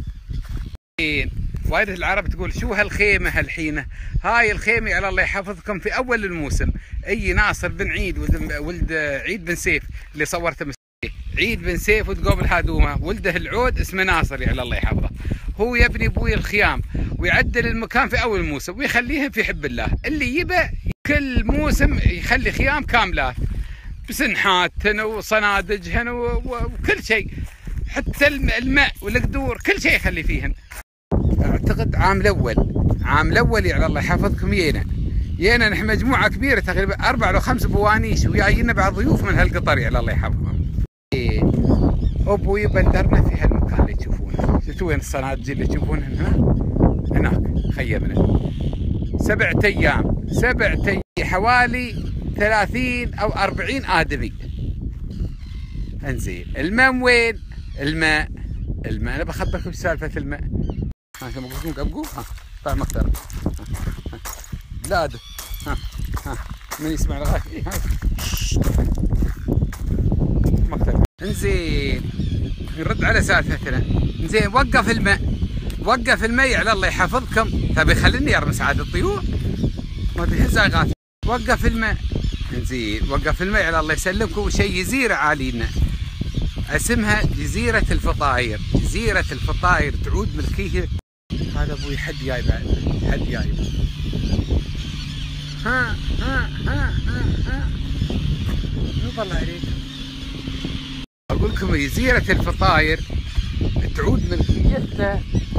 وايد العرب تقول شو هالخيمه هالحينه. هاي الخيمه على الله يحفظكم في اول الموسم. اي ناصر بن عيد ولد عيد بن سيف اللي صورته عيد بن سيف وتقوم الهادومه، ولده العود اسمه ناصر على الله يحفظه. هو يبني ابوي الخيام ويعدل المكان في اول الموسم ويخليهم في حب الله. اللي يبى كل موسم يخلي خيام كاملات بسنحاتهن وصنادجهن وكل شيء، حتى الماء والقدور كل شيء يخلي فيهن. اعتقد عام الاول عام الاول يعني الله يحفظكم يينا يينا نحن مجموعه كبيره تقريبا اربع او خمس بوانيش، وياينا بعض ضيوف من هالقطر يعني الله يحفظهم. إيه. ابوي بندرنا في هالمكان اللي تشوفونه، شفتوا وين الصنادج اللي تشوفونها هنا؟ هناك خيمنا سبعة ايام سبعة ايام حوالي ثلاثين او أربعين آدمي. انزين الماء وين؟ الماء الماء انا بخبركم سالفه الماء. ها كم قلت لكم ابقوا؟ ها طلع مقدر بلاده. ها ها من يسمع لغايه إيه هاي مقدر. انزين نرد على سالفتنا. انزين وقف الماء وقف الماء على الله يحفظكم. تبي يخليني ارمس عاد الطيور ما بهزاغات. وقف الماء. انزين وقف الماء على الله يسلمكم. شيء جزيره عالينا اسمها جزيره الفطاير. جزيره الفطاير تعود ملكيه. هذا ابوي حد جاي بعد حد جاي. ها ها ها ها ها الله عليكم. اقول لكم جزيره الفطاير تعود ملكيتها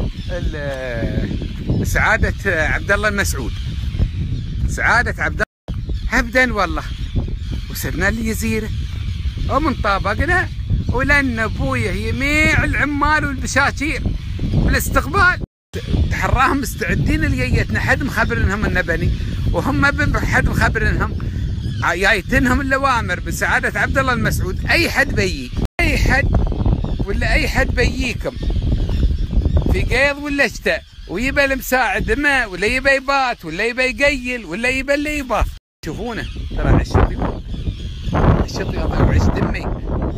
سعاده عبد الله المسعود. سعاده عبد الله ابدا والله. وصرنا الجزيره ومن طابقنا ولان ابويا يميع العمال والبشاشير بالاستقبال تحراهم مستعدين لجيتنا. حد مخبرنهم النبني وهم ما حد مخبرنهم جايتنهم الاوامر بسعاده عبد الله المسعود. اي حد بيي اي حد ولا اي حد بييكم في قيض ولا شتاء ويبى المساعد ماء ولا يبى يبات ولا يبى يقيل ولا يبى اللي يباه. شوفونه ترى عشتي عشتي وعش دمي.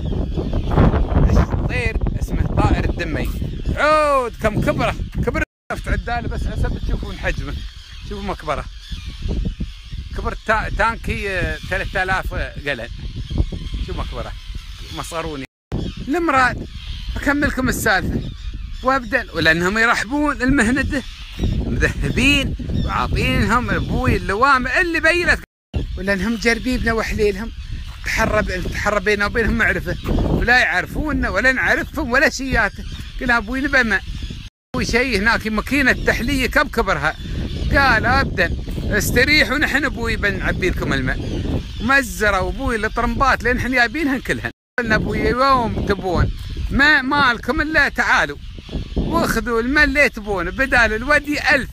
عش طير اسمه طائر الدمي. عود كم كبره كبر عداله بس حسب تشوفون حجمه. شوفوا مكبره كبر تا... تانكي ثلاثة آلاف قلم. شوفوا مكبره مصاروني. المراد اكملكم السالفه وابدا. ولانهم يرحبون المهنده مذهبين وعاطينهم ابوي اللوامع اللي بينت. ولانهم جربيبنا وحليلهم تحرب تحرب بيننا وبينهم معرفه ولا يعرفونا ولا نعرفهم ولا شياته. قلنا ابوي نبى ماء. ابوي شيء هناك ماكينه تحليه كم كبرها. قال ابدا استريحوا نحن ابوي بنعبي لكم الماء. مزروا ابوي الطرمبات لان احنا جايبينهن كلهن. قلنا ابوي يوم تبون ماء مالكم الا تعالوا واخذوا الماء اللي تبونه بدال الودي ألف.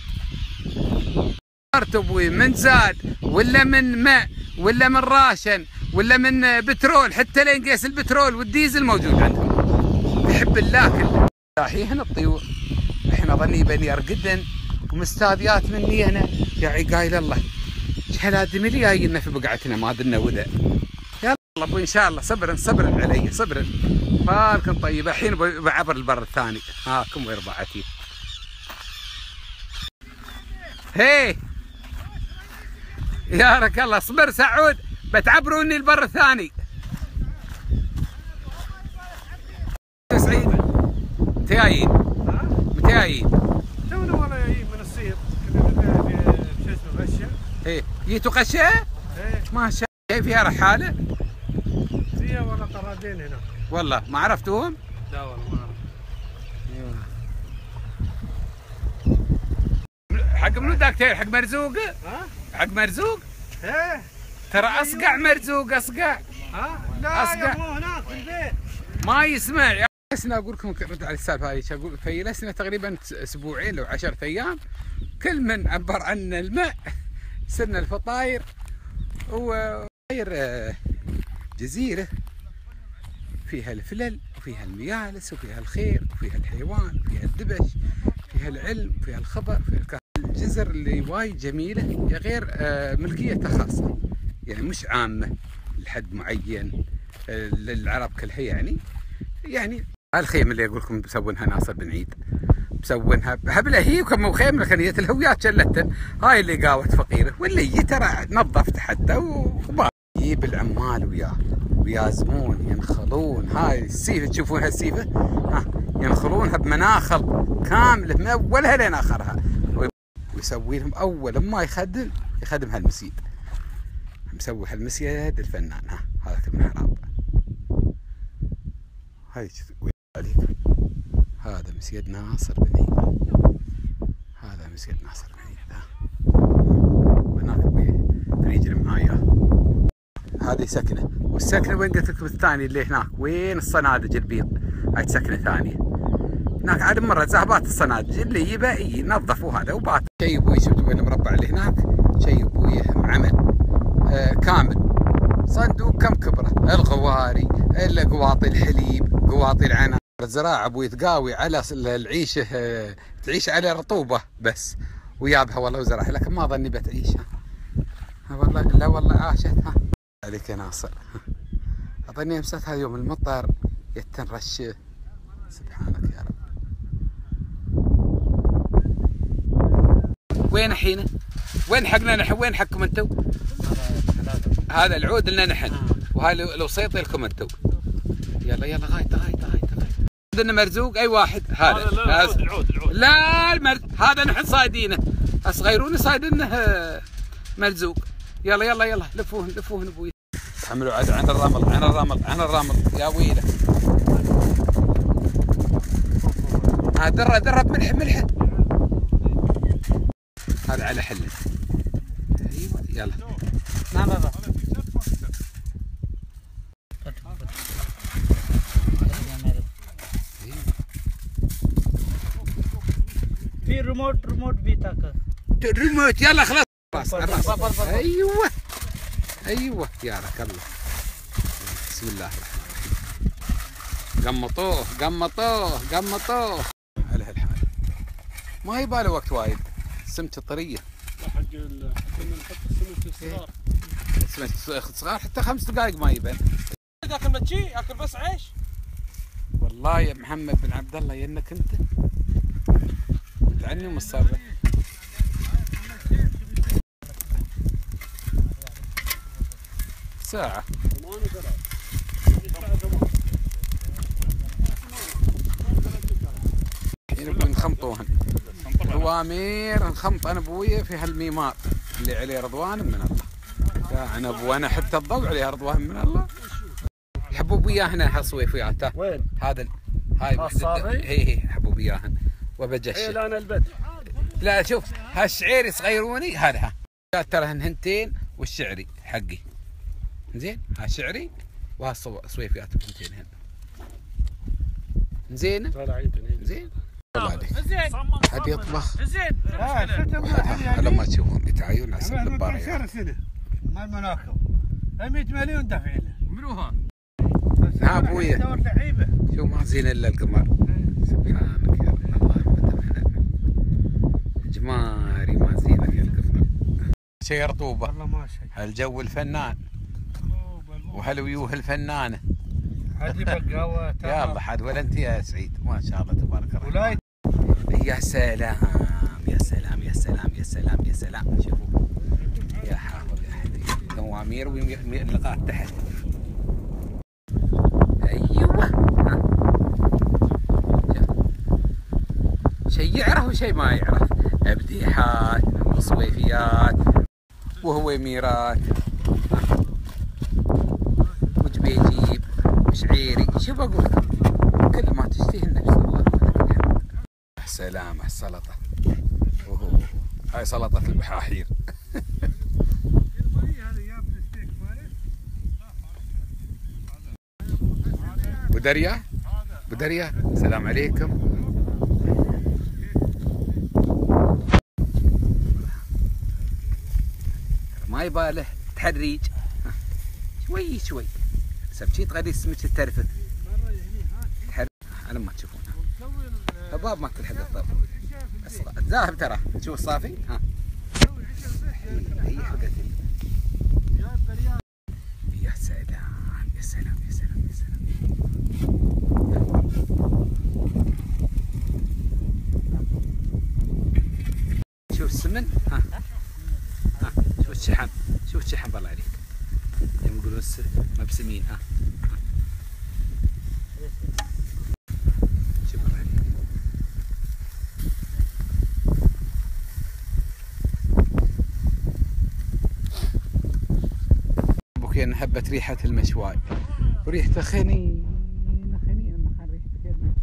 صرت ابوي من زاد ولا من ماء ولا من راشن ولا من بترول حتى لين قيس البترول والديزل موجود عندهم. بحب الله كله. صحيح الطيور احنا ظني بني ارقدن ومستاذيات مني انا يعني قايل الله هالادمي اللي جاينا في بقعتنا ما دنا وذا. يلا ابوي ان شاء الله صبرا صبرا علي صبرا. فالكم طيب الحين بعبر البر الثاني. هاكم وين ربعتي. هي يارك الله اصبر سعود بتعبروني البر الثاني. سعيد متى جايين؟ متى جايين؟ تونا والله جايين من الصيف. كنا شو اسمه غشه. ايه جيتوا غشه؟ ايه ما شاء الله. فيها رحاله؟ فيها والله طرادين هنا. والله ما عرفتوهم؟ لا والله ما اعرف. حق منو دكتور؟ حق مرزوق؟ ها؟ حق مرزوق؟ ايه ترى اصقع مرزوق اصقع. ها؟ لا أصقع. يا ابوه هناك في البيت. ما يسمع. جلسنا اقول لكم رد على السالفه هذه. اقول فجلسنا تقريبا اسبوعين لو عشرة ايام كل من عبر عنا الماء. صرنا الفطاير وفطاير جزيره فيها الفلل وفيها الميالس وفيها الخير وفيها الحيوان وفيها الدبش فيها العلم وفيها الخبر فيها الكهرباء. الجزر اللي وايد جميله هي غير ملكيتها خاصه يعني مش عامه لحد معين للعرب كلها يعني. يعني الخيم اللي اقول لكم مسوينها ناصر بن عيد مسوينها هبله هي وكم خيم خليه الهويات شلتن. هاي اللي قاوت فقيره واللي ترى نظفت حتى وخبار. يجيب العمال وياه ويازمون ينخلون. هاي السيفه تشوفون هالسيفه ها ينخلونها بمناخل كامله من اولها لين اخرها ويسوي لهم اول ما يخدم يخدم هالمسيد. مسوي هالمسجد الفنان. ها هذاك المحراب هاي عليك. هذا مسجد ناصر بن عيد. هذا مسجد ناصر بن عيد. ها وهناك بريجل معايا. هذه سكنه، والسكنه وين قلت لكم الثاني اللي هناك وين الصنادج البيض، هاي سكنه ثانيه. هناك عاد مرة ذهبات الصنادج اللي يبى ينظفوا هذا وبات. شيء ابوي شفتوا المربع اللي هناك، شيء ابوي عمل آه كامل. صندوق كم كبره، الغواري، قواطي الحليب، قواطي العنب. الزراعه ابوي تقاوي على العيشه، آه تعيش على رطوبه بس، ويابها والله وزرعها، لكن ما ظني بتعيشها. والله لا والله عاشت. ها عليك يا ناصر. اظني امستها يوم المطر يتنرش. سبحانك يا رب. وين الحين؟ وين حقنا نحن؟ وين حقكم انتم؟ هذا العود لنا نحن، وهاي الوسيط لكم انتم. يلا يلا غايته غايته غايته غايته. عندنا مرزوق اي واحد. هذا لا العود العود لا المرز... هذا نحن صايدينه، الصغيرون صايدينه مرزوق. يلا يلا يلا لفوهن لفوهن ابوي. تحملوا عاد عن الرمل عن الرمل عن الرمل يا ويله. ها درة درة بملح ملح. هذا على حله. ايوه يلا. لا لا لا. في ريموت ريموت بيتاك. ريموت يلا خلاص. الراس ايوه ايوه يا رك الله. بسم الله الرحمن الرحيم. قمطوه قمطوه قمطوه على هالحال. ما يباله وقت وايد. سمته طريه. حق كنا نحط سمك الصغار. سمك صغار حتى خمس دقائق ما يبان. ياكل متشي ياكل بس عيش. والله يا محمد بن عبد الله ينك انت تعني ومصرف. ساعة. نبغى نخمطوهن. هوامير نخمط انا ابويا في هالميمار اللي عليه رضوان من الله. انا ابو انا حتى الضوء عليها رضوان من الله. حبوا بياه هنا هالصويفيات. وين؟ هذا هاي هي هي حبوا بياهن وبجش. ايه انا البدح. لا شوف هالشعيري صغيروني هذا ها ترى هنتين والشعري حقي. زين ها شعري وهالصويفيات هنتين هن. زين زين والله عليك. حد يطبخ زين. هلا ما تشوفون يتعايون على سبيل البارية. ما المناخ مئة مليون دافع له. منو ها؟ ها ابويا شو ما زين الا القمر. سبحانك يا رب. اللهم جماري ما زينك يا القمر. شي رطوبه والله ما شيء. هالجو الفنان وهالويوه الفنانه. عجيب القهوه. يلا حد ولا انت يا سعيد ما شاء الله تبارك الله. يا سلام يا سلام يا سلام يا سلام يا سلام. شوفوا يا حافظ يا حبيبي نوامير ولقاء تحت. ايوه شيء يعرف وشيء ما يعرف. ابديحات وصويفيات وهويميرات وجبيجيب وشعيري. شو بقول لكم كل ما تشتهي النفس. الله سلام على السلطه. اوه هاي سلطه البحاحير. بدريا بدريا السلام عليكم. ما يباله تحريج شوي شوي. سبشي تغدي السمك الترفه. تحرج على ما تشوفونها. الباب ما تلحق الضرب. ذاهب ترى تشوف الصافي. ها هي حقتي. يا سلام يا سلام يا سلام يا سلام. شوف السمن. ها ها شوف الشحم شوف الشحم بالله عليك. يوم يقولون مبسمين. ها شوف بالله عليك. حبت ريحة المشواي وريحته خنين خنين ما كان ريحته كذا.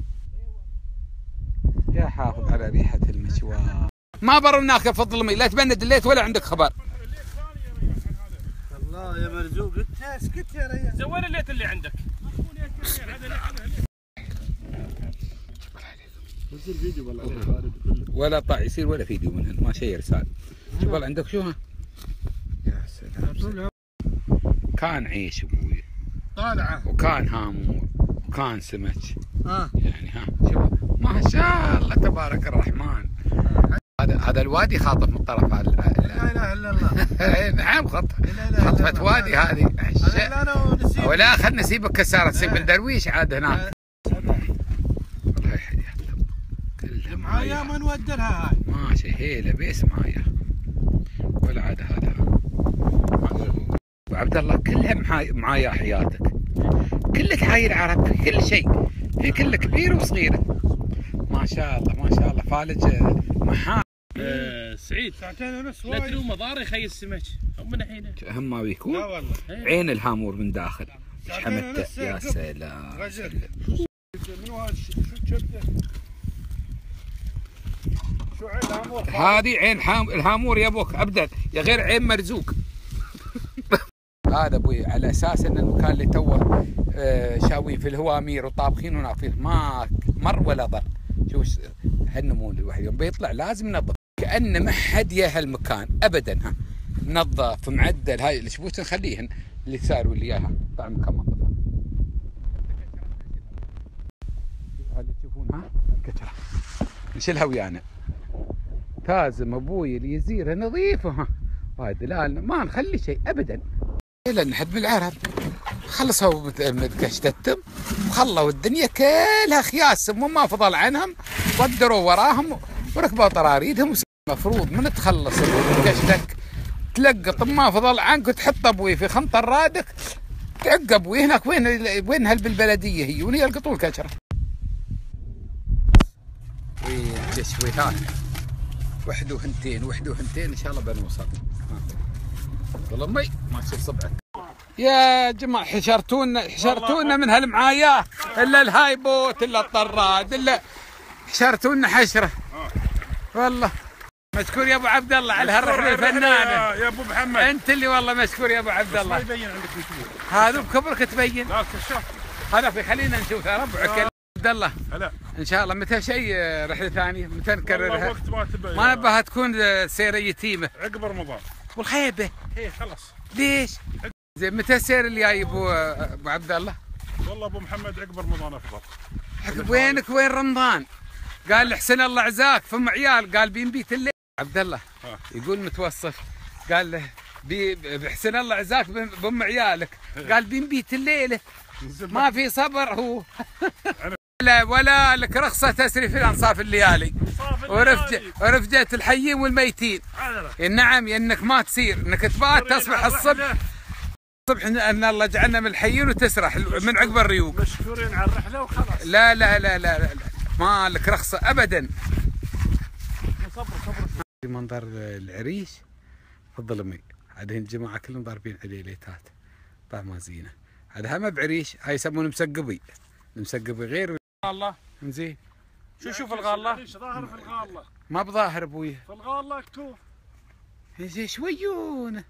يا حافظ على ريحة المشواي. ما برمناك يا فضل امي، لا تبند الليت ولا عندك خبر. الله يا مرزوق انت اسكت يا ريال. زين الليت اللي عندك. نزل فيديو والله عليه خالد كله. ولا طاع يصير ولا فيديو منهن، ما شيء رسالة. شوف والله عندك شو ها؟ يا سلام. كان عيش ابوي. طالعه. وكان هامور وكان سمك. اه. يعني ها شوف ما شاء الله تبارك الرحمن. هذا هذا الوادي خاطف من طرف هذا. لا اله الا الله. نعم خط خطفة وادي هذه. لا انا نسيب. ولا خلنا نسيبك كسارة تصيب الدرويش عاد هناك. الله يحييك. كلها معايا ما نودرها هاي. ماشي هيله بيس معايا. ولا عاد هذا. وعبد الله كلها معايا حياتك. كلك هاي العرب في كل شيء، في كل كبير وصغيره. ما شاء الله ما شاء الله فالج محال. آه سعيد ساعتين ونص لا تلوم مضار يخي السمك هم من الحين. اهم ما بيكون لا والله عين الهامور من داخل. حمدته يا سلام. رجل منو هذا شو شفته؟ شو عين الهامور؟ هذه عين حام... الهامور يا ابوك ابدا يا غير عين مرزوق. هذا ابوي على اساس ان المكان اللي توه شاوين في الهوامير وطابخين وناطين ما مر ولا ضر. شوف هالنمو الواحد يوم بيطلع لازم ينظف كانه ما حد يا هالمكان ابدا. ها منظف معدل. هاي الشبوت نخليهن اللي صاروا اللي اياها طلع مكان منظف. هذا تشوفونها الكتره نشيلها ويانا. تازم ابوي اليزيره نظيفه. ها وهذا لا ما نخلي شيء ابدا الا نحد بالعرب. خلصوا متقشتتم وخلوا الدنيا كلها خياسهم وما فضل عنهم ودروا وراهم وركبوا طراريدهم. المفروض من تخلص قشتك تلقط ما فضل عنك وتحط ابوي في خنطر رادك تعق ابوي هناك. وين وين هل بالبلديه هي وين يلقطون الكشره. وين تشويهات وحده وهنتين وحده وهنتين ان شاء الله بنوصل. والله امي ما تشوف صبعك يا جماعه. حشرتونا حشرتونا من هالمعاياه الا الهايبوت الا الطراد الا حشرتونا حشره والله. مشكور يا ابو عبد الله على هالرحله الفنانه يا ابو محمد. انت اللي والله مشكور يا ابو عبد الله. ما يبين عندك مشكور. هذا بكبرك تبين. لا كشاف. هذا في خلينا نشوف يا ربعك عبد الله. هلا ان شاء الله متى شيء رحله ثانيه متى نكررها؟ وقت ما تبين. ما نبغاها تكون سيره يتيمه. عقب رمضان. والخيبه. ايه خلاص. ليش؟ زين متى السير اللي جاي ابو ابو عبد الله؟ والله ابو محمد عقب رمضان افضل. عقب وينك وين رمضان؟ قال لحسن الله عزاك فم عيال قال بينبيت الليل. عبد الله يقول متوصف قال له بحسن الله عزاك بام عيالك قال بينبيت الليله ما في صبر هو. لا ولا لك رخصه تسري في الانصاف الليالي ورفجه ورفجه الحيين والميتين. نعم انك ما تصير انك تبات تصبح الصبح الصبح ان الله جعلنا من الحيين وتسرح من عقب الريوق. مشكورين على الرحله وخلاص. لا لا لا لا, لا. ما لك رخصه ابدا. صبر صبر. في منظر العريش تفضل امي. عاد الجماعه كلهم ضاربين عليه ليتات طعمها زينه. هذا ما بعريش هاي يسمونه مسقبي. المسقبي غير الله زين. شو شوف الغاله؟ ظاهر في الغاله. ما بظاهر ابوي. في الغاله كتوف. زين شويون.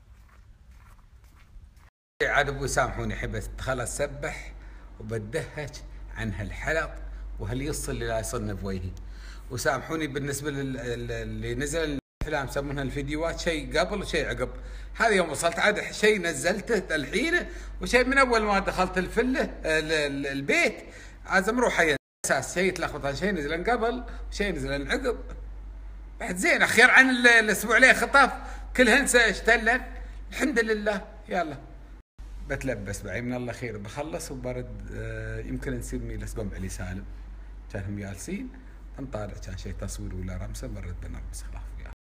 عاد ابوي سامحوني احب خلص سبح وبدهج عن هالحلق وهاليص اللي لا يصلنا بوجهي. وسامحوني بالنسبه للي نزل الافلام يسمونها الفيديوهات شيء قبل وشيء عقب. هذا يوم وصلت عاد شيء نزلته الحين وشيء من اول ما دخلت الفله البيت عازم روح اساس شيء تلخبط. شيء نزل قبل وشيء نزل عقب. بعد زين اخير عن الاسبوع ليه خطف كلهن اشتلن الحمد لله. يلا بتلبس بعي من الله خير بخلص وبرد. آه يمكن نصير ميلس قم علي سالم كانهم جالسين نطالع كان شيء تصوير ولا رمسه برد بنرمس خلاص.